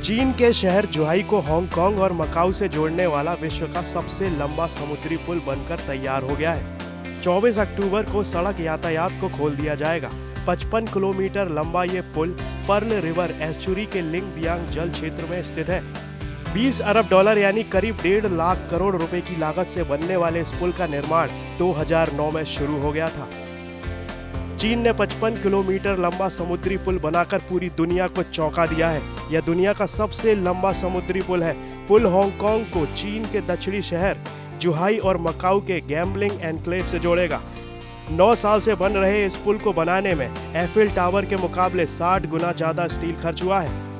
चीन के शहर जुहाई को हांगकांग और मकाऊ से जोड़ने वाला विश्व का सबसे लंबा समुद्री पुल बनकर तैयार हो गया है। 24 अक्टूबर को सड़क यातायात को खोल दिया जाएगा। 55 किलोमीटर लंबा ये पुल पर्ल रिवर एस्चुरी के लिंगबियांग जल क्षेत्र में स्थित है। 20 अरब डॉलर यानी करीब 1.5 लाख करोड़ रुपए की लागत से बनने वाले इस पुल का निर्माण 2009 में शुरू हो गया था। चीन ने 55 किलोमीटर लंबा समुद्री पुल बनाकर पूरी दुनिया को चौंका दिया है। यह दुनिया का सबसे लंबा समुद्री पुल है। पुल हांगकांग को चीन के दक्षिणी शहर जुहाई और मकाऊ के गैम्बलिंग एन्क्लेव से जोड़ेगा। 9 साल से बन रहे इस पुल को बनाने में एफिल टावर के मुकाबले 60 गुना ज्यादा स्टील खर्च हुआ है।